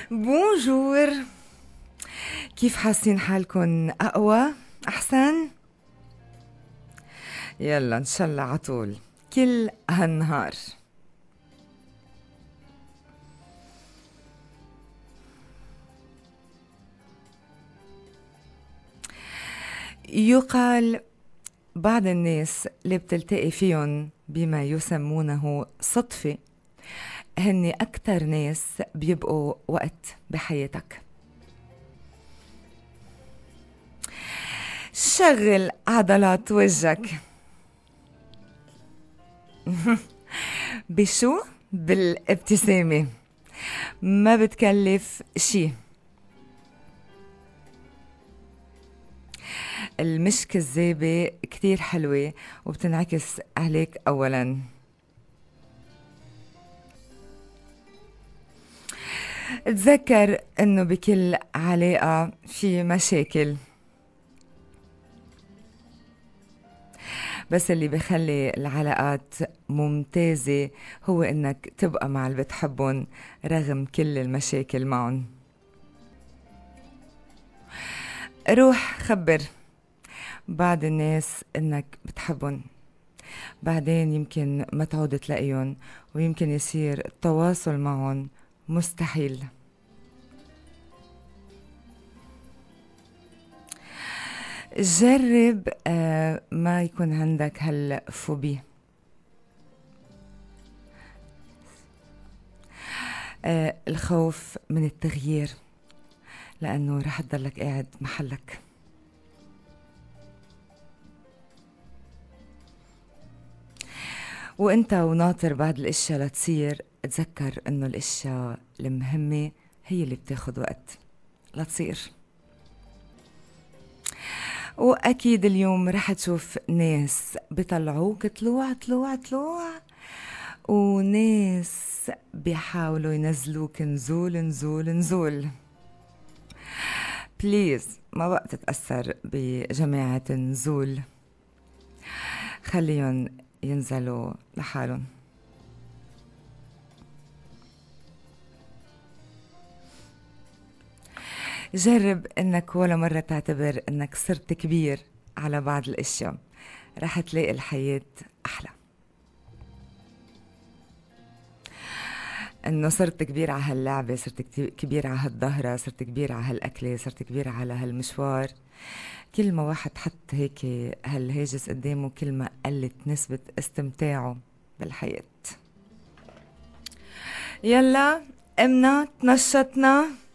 بونجور. كيف حاسين حالكن؟ أقوى؟ أحسن؟ يلا إن شاء الله عطول كل هالنهار. يقال بعض الناس اللي بتلتقي فيهم بما يسمونه صدفة هن أكتر ناس بيبقوا وقت بحياتك. شغل عضلات وجهك. بشو؟ بالابتسامة، ما بتكلف شي. المش كذابة كتير حلوة وبتنعكس عليك أولاً. تذكر إنه بكل علاقة في مشاكل، بس اللي بيخلي العلاقات ممتازة هو إنك تبقى مع اللي بتحبهم رغم كل المشاكل معهم. روح خبر بعض الناس إنك بتحبهم، بعدين يمكن ما تعود تلاقيهم ويمكن يصير التواصل معهم مستحيل. جرب ما يكون عندك هالفوبيا. الخوف من التغيير، لأنه رح تضلك قاعد محلك. وانت وناطر بعض الاشياء لتصير، تذكر انه الاشياء المهمة هي اللي بتاخد وقت لتصير. واكيد اليوم رح تشوف ناس بيطلعوك طلوع طلوع طلوع، وناس بيحاولوا ينزلوك نزول نزول نزول. بليز ما بقى تتأثر بجماعة النزول، خليهم ينزلوا لحالهم. جرب انك ولا مرة تعتبر انك صرت كبير على بعض الاشياء، رح تلاقي الحياة احلى. انه صرت كبير على هاللعبة، صرت كبير على هالظهرة، صرت كبير على هالأكلة، صرت كبير على هالمشوار. كل ما واحد حط هيك هالهاجس قدامه كل ما قلت نسبة استمتاعه بالحياة. يلا قمنا تنشطنا.